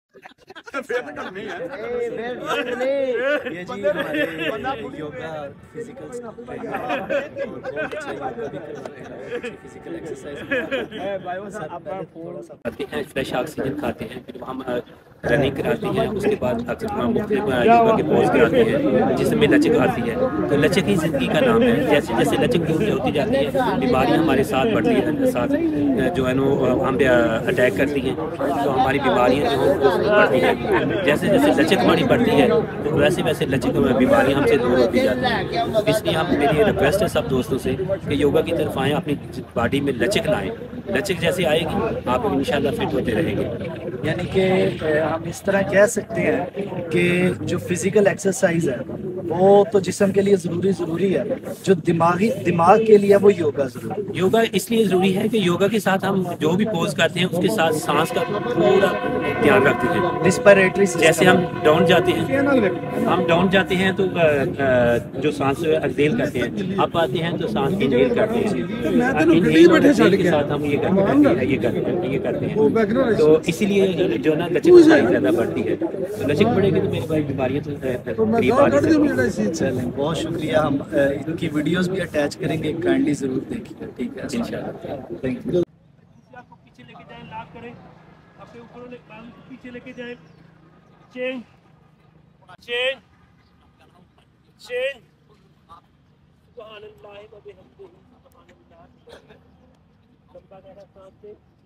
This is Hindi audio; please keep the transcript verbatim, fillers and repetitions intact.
ये जी हमारे योगा फिजिकल फिजिकल एक्सरसाइज खाते हैं, फ्रेश ऑक्सीजन खाते हैं, फिर हम रनिंग कराते हैं। उसके बाद अक्सर मुख्तलिफ योगा के पोज कराते हैं जिसमें लचक आती है। तो लचक ही ज़िंदगी का नाम है। जैसे जैसे लचक होती जाती है, बीमारियां हमारे साथ बढ़ती हैं, साथ जो है नो हम पे अटैक करती हैं, तो हमारी बीमारियां जो हैं बढ़ती हैं। जैसे जैसे लचक हमारी बढ़ती है तो वैसे वैसे लचक बीमारियां हमसे दूर होती जाती हैं। इसलिए हम मेरी रिक्वेस्ट है सब दोस्तों से कि योगा की तरफ आएँ, अपनी बॉडी में लचक लाएँ। लचक जैसे आएगी आप इंशाल्लाह फिट होते रहेंगे। यानी कि हम इस तरह कह सकते हैं कि जो फिजिकल एक्सरसाइज है वो तो जिस्म के लिए ज़रूरी ज़रूरी है, जो दिमागी दिमाग के लिए वो योगा ज़रूरी है। योगा इसलिए ज़रूरी है कि योगा के साथ हम जो भी पोज करते हैं उसके साथ सांस का पूरा ध्यान रखते हैं। रिस्पिरेटरी जैसे हम डाउन जाते हैं हम डाउन जाते हैं तो जो सांस एक्सेल करते हैं, अप आते हैं तो सांस इनहेल करते हैं। इनहेल और एक्सेल के साथ हम ये करते हैं ये करते हैं ये करते हैं तो इसीलिए जो ना लचक हमारी ज़्यादा बढ़ती है। तो लचक बढ़ेगी तो मेरी भाई बीमारियाँ तो करीब आ नहीं सकती। बहुत शुक्रिया। हम इनकी वीडियोस भी अटैच करेंगे, काइंडली ज़रूर देखिए। ठीक है, इंशाल्लाह। Thank you. आपको पीछे लेके जाएं, लॉक करें, अपने ऊपर वाले बाल को पीछे लेके जाएं, चेन चेन चेन सुभान अल्लाह व बिहम्दिही सुभान अल्लाह। लंबा गहरा सांस लें।